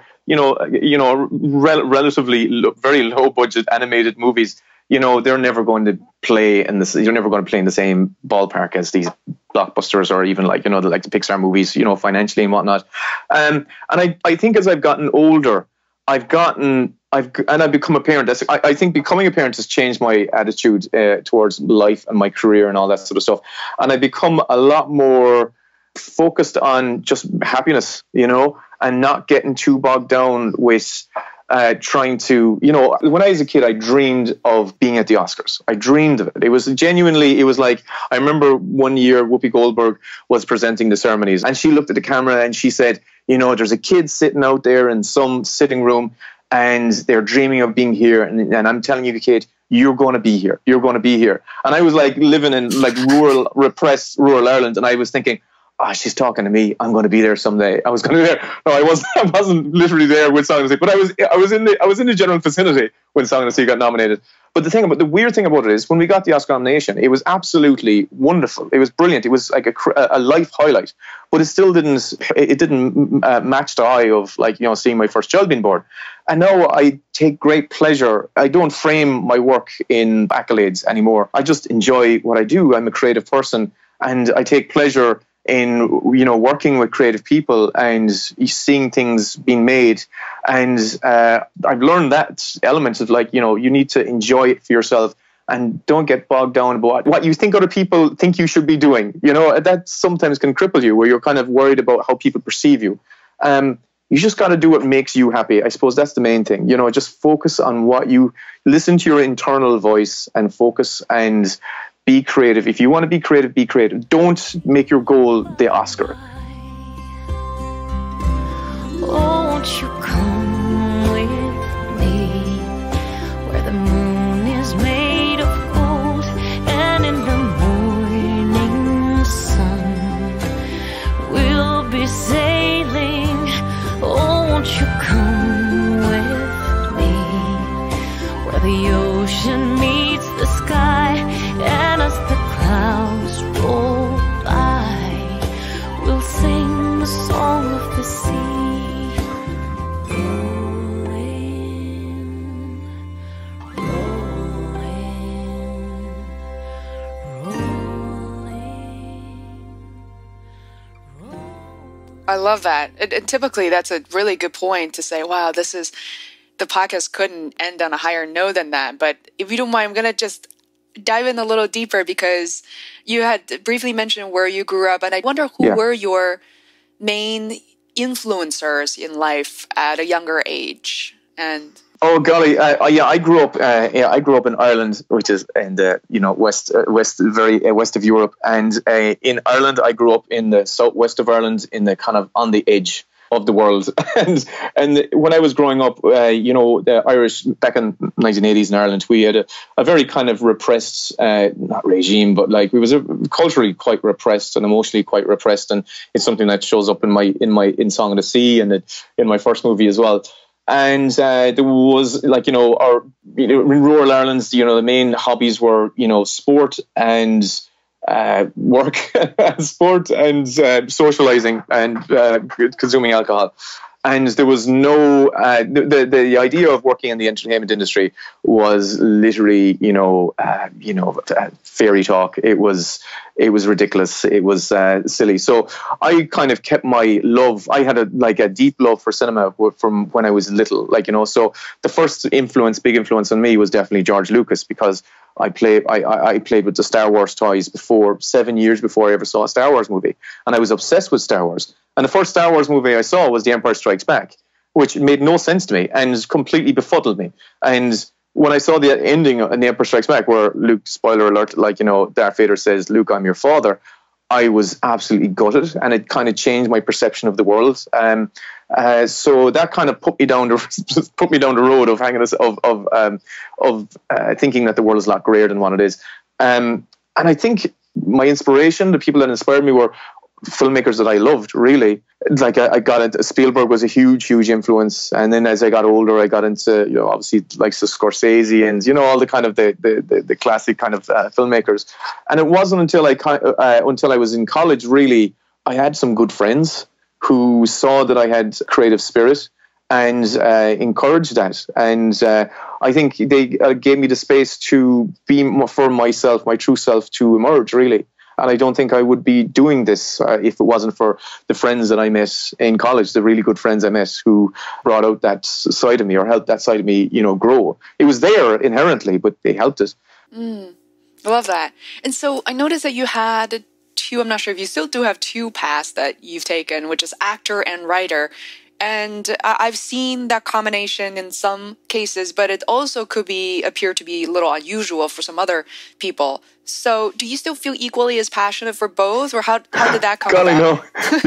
relatively very low budget animated movies, they're never going to play in this. You're never going to play in the same ballpark as these blockbusters, or even like the Pixar movies, financially and whatnot. And I think as I've gotten older, I've become a parent. I think becoming a parent has changed my attitude towards life and my career and all that sort of stuff. And I've become a lot more focused on just happiness, and not getting too bogged down with trying to, when I was a kid, I dreamed of being at the Oscars. I dreamed of it. It was like, I remember one year Whoopi Goldberg was presenting the ceremonies, and she looked at the camera and she said, there's a kid sitting out there in some sitting room and they're dreaming of being here. And I'm telling you, kid, you're going to be here. You're going to be here. And I was like living in like repressed rural Ireland. And I was thinking, she's talking to me. I'm going to be there someday. I was going to be there. No, I wasn't literally there with Song of the Sea, but I was in the general vicinity when Song of the Sea got nominated. But the weird thing about it is, when we got the Oscar nomination, it was absolutely wonderful. It was brilliant. It was like a life highlight. But it still didn't match the eye of seeing my first child being born. And now I take great pleasure. I don't frame my work in accolades anymore. I just enjoy what I do. I'm a creative person, and I take pleasure in working with creative people and seeing things being made. And I've learned that element of you need to enjoy it for yourself and don't get bogged down about what you think other people think you should be doing. That sometimes can cripple you, where you're kind of worried about how people perceive you. You just got to do what makes you happy. I suppose that's the main thing. Just focus on listen to your internal voice and focus and be creative. If you want to be creative, be creative. Don't make your goal the Oscar. Won't you come with me where the moon is made of gold, and in the morning sun we'll be sailing. Oh, won't you come with me where the ocean meets the sky, and as the clouds roll by, we'll sing the song of the sea. Rolling, rolling. I love that. And typically, that's a really good point to say, wow, the podcast couldn't end on a higher note than that. But if you don't mind, I'm going to just dive in a little deeper, because you had briefly mentioned where you grew up, and I wonder who were your main influencers in life at a younger age. And oh golly, I grew up. I grew up in Ireland, which is in the west of Europe, and in Ireland, I grew up in the southwest of Ireland, in the kind of on the edge of the world. and when I was growing up, the Irish back in 1980s in Ireland, we had a very kind of repressed, not regime, but we was culturally quite repressed and emotionally quite repressed, and it's something that shows up in Song of the Sea and in my first movie as well. And there was in rural Ireland, the main hobbies were sport and work, sport and socializing and consuming alcohol. And there was no the idea of working in the entertainment industry was literally fairy talk. It was ridiculous. It was silly. So I kind of kept my love. I had a deep love for cinema from when I was little. So the first big influence on me was definitely George Lucas, because I played with the Star Wars toys 7 years before I ever saw a Star Wars movie, and I was obsessed with Star Wars. And the first Star Wars movie I saw was The Empire Strikes Back, which made no sense to me and completely befuddled me. And when I saw the ending in The Empire Strikes Back, where Luke, spoiler alert, Darth Vader says, "Luke, I'm your father," I was absolutely gutted, and it kind of changed my perception of the world. So that kind of put me down the road of hanging thinking that the world is a lot greater than what it is. And I think my inspiration, the people that inspired me, were filmmakers that I loved, really. Like I got into Spielberg was a huge influence, and then as I got older, I got into obviously like Scorsese and all the kind of the classic kind of filmmakers. And it wasn't until I was in college, really, I had some good friends who saw that I had creative spirit and encouraged that. And I think they gave me the space to be for myself, my true self, to emerge, really. And I don't think I would be doing this if it wasn't for the friends that I met in college, the really good friends I met who brought out that side of me or helped that side of me, grow. It was there inherently, but they helped it. I love that. And so I noticed that you had two, I'm not sure if you still do have two paths that you've taken, which is actor and writer. And I've seen that combination in some cases, but it also could appear to be a little unusual for some other people. So do you still feel equally as passionate for both, or how did that come about? No.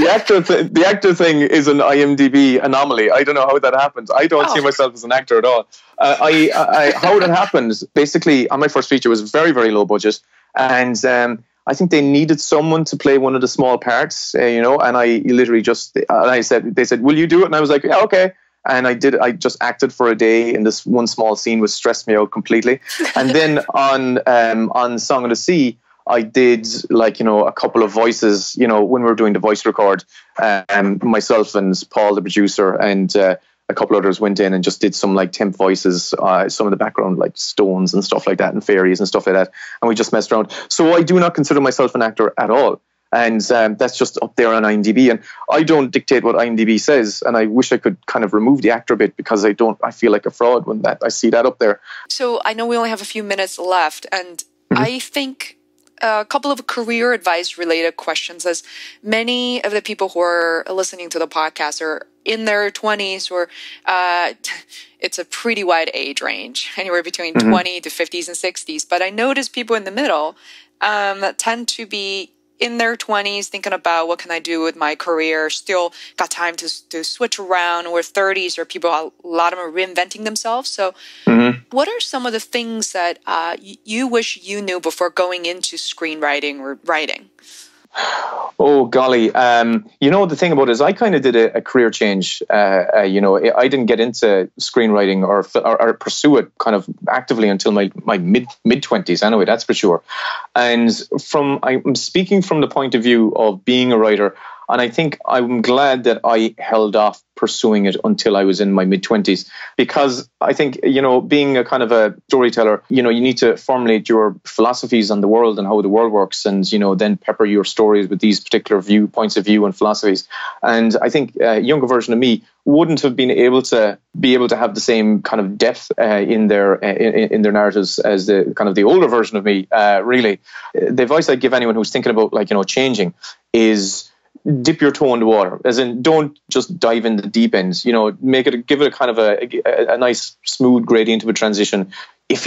The actor thing is an IMDb anomaly. I don't know how that happened. I don't see myself as an actor at all. How it happened, basically, on my first feature was very, very low budget. And I think they needed someone to play one of the small parts, and I literally they said, will you do it? And I was like, yeah, okay. And I did. I just acted for a day in this one small scene, which stressed me out completely. And then on Song of the Sea, I did a couple of voices, when we were doing the voice record, myself and Paul, the producer, and a couple others went in and just did some temp voices, some of the background like stones and stuff like that, and fairies and stuff like that. And we just messed around. So I do not consider myself an actor at all. And that's just up there on IMDb. And I don't dictate what IMDb says. And I wish I could kind of remove the actor bit, because I feel like a fraud when I see that up there. So I know we only have a few minutes left. And I think a couple of career advice related questions, as many of the people who are listening to the podcast are in their 20s, or it's a pretty wide age range, anywhere between 20 to 50s and 60s. But I notice people in the middle tend to be in their 20s thinking about what can I do with my career, still got time to switch around, or 30s, or people, a lot of them are reinventing themselves. So what are some of the things that you wish you knew before going into screenwriting or writing? Oh, golly. The thing about it is I kind of did a career change. I didn't get into screenwriting or pursue it kind of actively until my mid-20s anyway, that's for sure. And I'm speaking from the point of view of being a writer, and I think I'm glad that I held off pursuing it until I was in my mid-20s, because I think, being a kind of a storyteller, you need to formulate your philosophies on the world and how the world works, and, then pepper your stories with these particular points of view and philosophies. And I think a younger version of me wouldn't have been able to have the same kind of depth in their narratives as the older version of me, really. The advice I give anyone who's thinking about changing is dip your toe in the water, as in don't just dive in the deep end. Give it a kind of a nice smooth gradient of a transition. If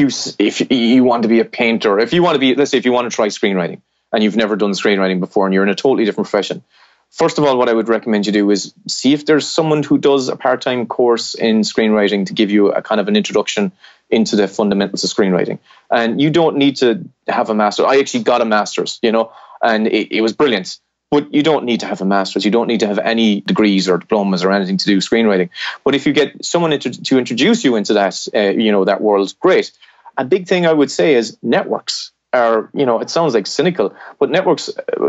you want to be a painter, if you want to try screenwriting and you've never done screenwriting before and you're in a totally different profession, first of all, what I would recommend you do is see if there's someone who does a part-time course in screenwriting to give you a kind of an introduction into the fundamentals of screenwriting. And you don't need to have a master. I actually got a master's, and it was brilliant. But you don't need to have a master's. You don't need to have any degrees or diplomas or anything to do screenwriting. But if you get someone to introduce you into that, that world, great. A big thing I would say is networks are, it sounds like cynical, but networks,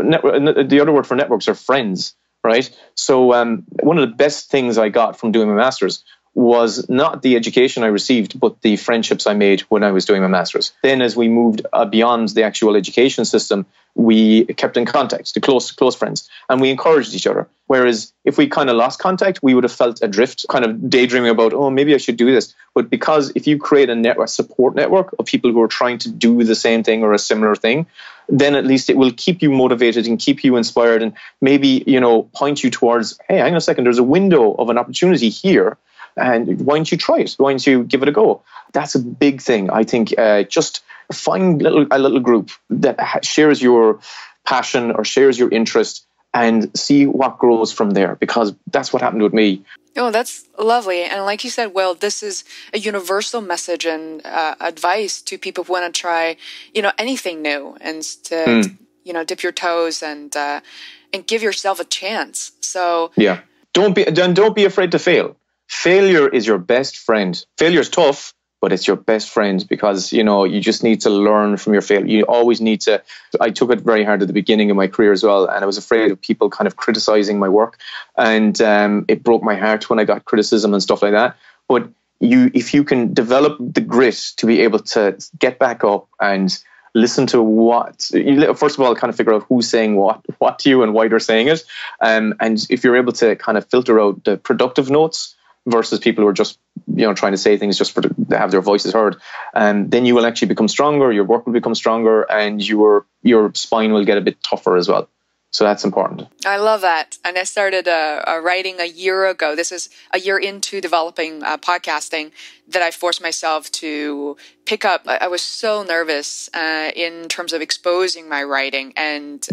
the other word for networks are friends, right? So one of the best things I got from doing my master's was not the education I received, but the friendships I made when I was doing my master's. Then as we moved beyond the actual education system, we kept in contact, the close friends, and we encouraged each other. Whereas if we kind of lost contact, we would have felt adrift, kind of daydreaming about, oh, maybe I should do this. But because if you create a support network of people who are trying to do the same thing or a similar thing, then at least it will keep you motivated and keep you inspired, and maybe, point you towards, hey, hang on a second, there's a window of an opportunity here. And why don't you try it? Why don't you give it a go? That's a big thing. I think just find a little group that shares your passion or shares your interest, and see what grows from there, because that's what happened with me. Oh, that's lovely. And like you said, well, this is a universal message and advice to people who want to try, anything new, and to, dip your toes and give yourself a chance. So yeah, don't be afraid to fail. Failure is your best friend. Failure is tough, but it's your best friend, because, you just need to learn from your failure. You always need to. I took it very hard at the beginning of my career as well, and I was afraid of people kind of criticizing my work, and it broke my heart when I got criticism and stuff like that. But if you can develop the grit to be able to get back up and listen to first of all, kind of figure out who's saying what to you and why they're saying it, and if you're able to kind of filter out the productive notes versus people who are just trying to say things just to have their voices heard, and then you will actually become stronger, your work will become stronger, and your spine will get a bit tougher as well. So that's important. I love that. And I started writing a year ago. This is a year into developing podcasting that I forced myself to pick up. I was so nervous in terms of exposing my writing and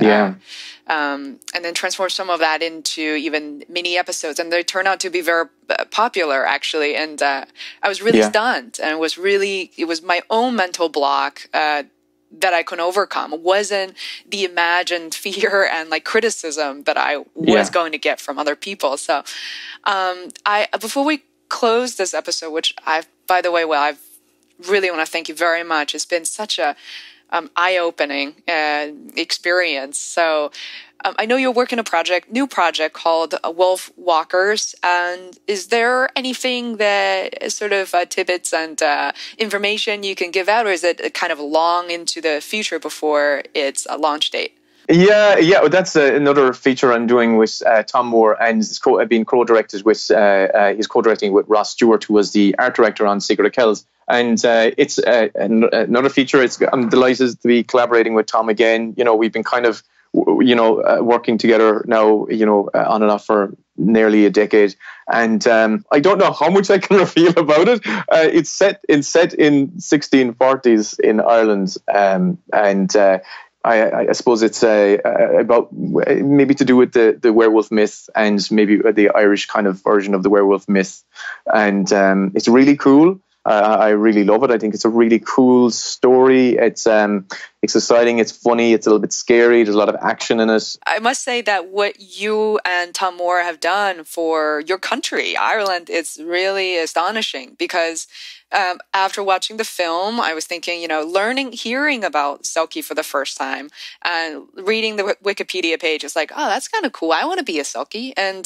then transform some of that into even mini episodes. And they turned out to be very popular, actually. And I was really stunned. And it was my own mental block that I couldn't overcome. It wasn't the imagined fear and criticism that I was going to get from other people. So before we close this episode, which I really want to thank you very much. It's been such a eye-opening experience. So I know you're working a new project called Wolf Walkers. And is there anything that sort of tidbits and information you can give out, or is it kind of long into the future before its a launch date? Yeah, that's another feature I'm doing with Tomme Moore, and it's being co-directed with he's co-directing with Ross Stewart, who was the art director on Secret of Kells. And it's another feature. I'm delighted to be collaborating with Tom again. We've been kind of working together now, on and off for nearly a decade, and I don't know how much I can reveal about it. It's set in 1640s in Ireland, and I suppose it's about maybe to do with the werewolf myth, and maybe the Irish kind of version of the werewolf myth, and it's really cool. I really love it. I think it's a really cool story. It's exciting. It's funny. It's a little bit scary. There's a lot of action in it. I must say that what you and Tomme Moore have done for your country, Ireland, is really astonishing, because after watching the film, I was thinking, hearing about Selkie for the first time and reading the Wikipedia page, it's like, oh, that's kind of cool. I want to be a Selkie. And,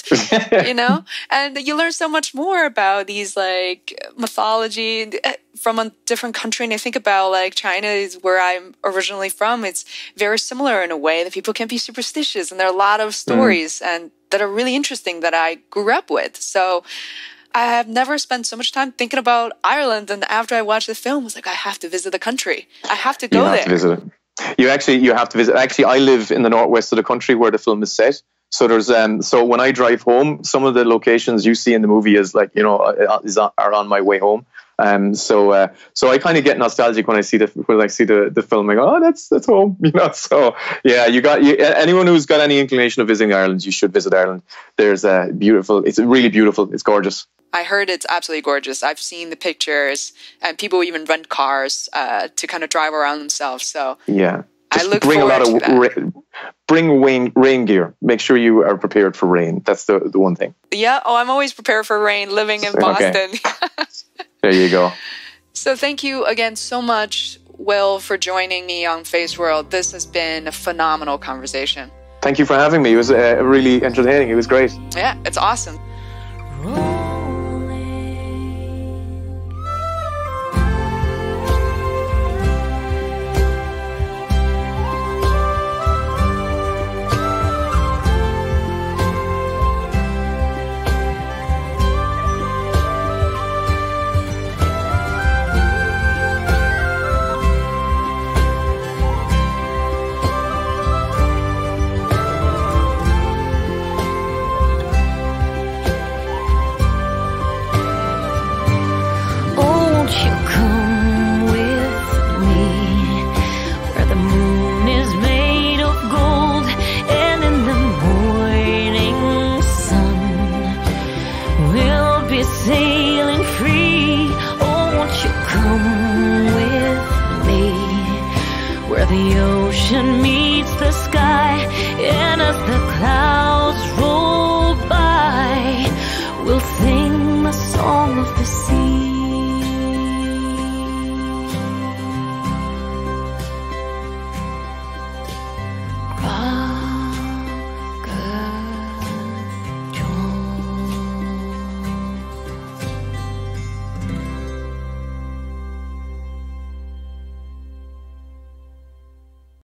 and you learn so much more about these mythology from a different country. And I think about China is where I'm originally from. It's very similar in a way that people can be superstitious. And there are a lot of stories and that are really interesting that I grew up with. So I have never spent so much time thinking about Ireland, and after I watched the film, I was like, I have to visit the country. I have to go there. You have to visit it. You have to visit. Actually, I live in the northwest of the country where the film is set. So there's so when I drive home, some of the locations you see in the movie is are on my way home. So I kind of get nostalgic when I see the film. I go, oh, that's home, So yeah, anyone who's got any inclination of visiting Ireland, you should visit Ireland. There's it's really beautiful. It's gorgeous. I heard it's absolutely gorgeous. I've seen the pictures, and people even rent cars to kind of drive around themselves. So yeah, I look forward to that. Bring rain gear. Make sure you are prepared for rain. That's the one thing. Yeah. Oh, I'm always prepared for rain living in Boston. Okay. There you go. So thank you again so much, Will, for joining me on Feisworld. This has been a phenomenal conversation. Thank you for having me. It was really entertaining. It was great. Yeah, it's awesome. I'll be sailing free. Oh, won't you come with me, where the ocean meets the sky, and as the clouds